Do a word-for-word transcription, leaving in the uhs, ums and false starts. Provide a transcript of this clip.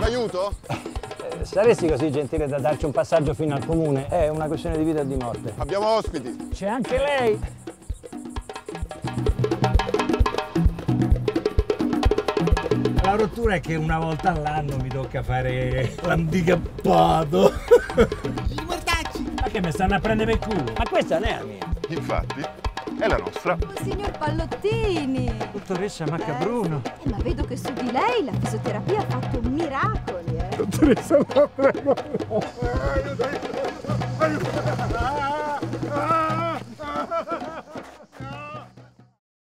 aiuto? Eh, saresti così gentile da darci un passaggio fino al comune? È una questione di vita e di morte. Abbiamo ospiti. C'è anche lei. La rottura è che una volta all'anno mi tocca fare l'handicappato. I mortacci! Ma che mi stanno a prendere il culo? Ma questa non è la mia. Infatti, è la nostra. Oh, signor Pallottini! Dottoressa Maccabruno. Eh, ma vedo che su di lei la fisioterapia ha fatto miracoli, eh! Dottoressa, la prego. Aiuto, aiuto, aiuto.